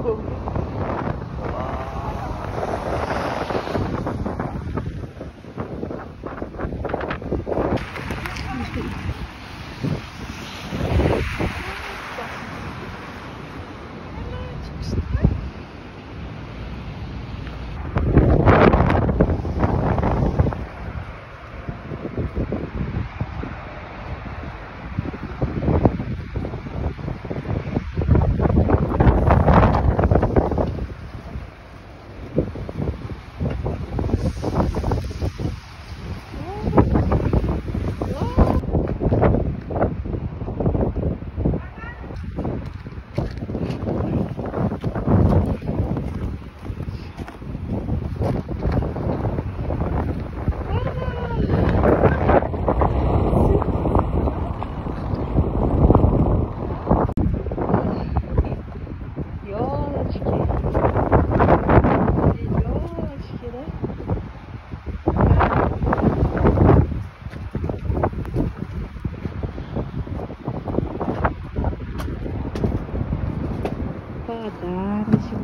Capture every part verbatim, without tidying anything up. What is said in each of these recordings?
Подарочек.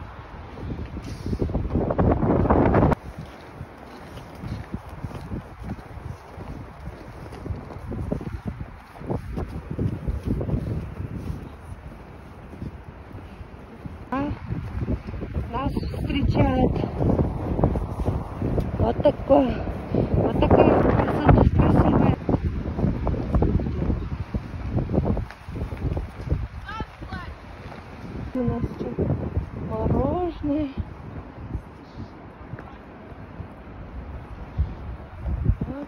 А нас встречает вот такое, вот такая красота красивая. У нас тут мороженое. Вот.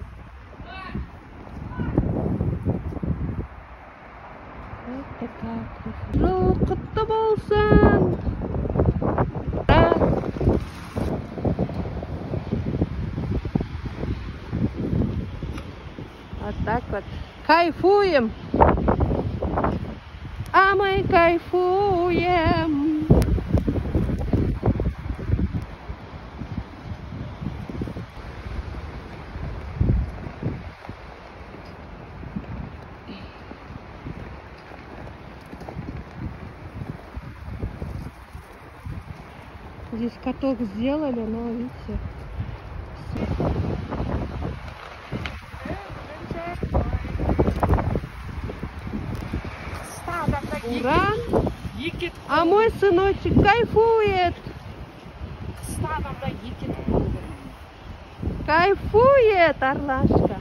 Вот такая красота. Жалко болсын. Да. Вот так вот. Кайфуем. А мы кайфуем. Здесь каток сделали, но видите. Ура! А мой сыночек кайфует. Кайфует, орлашка.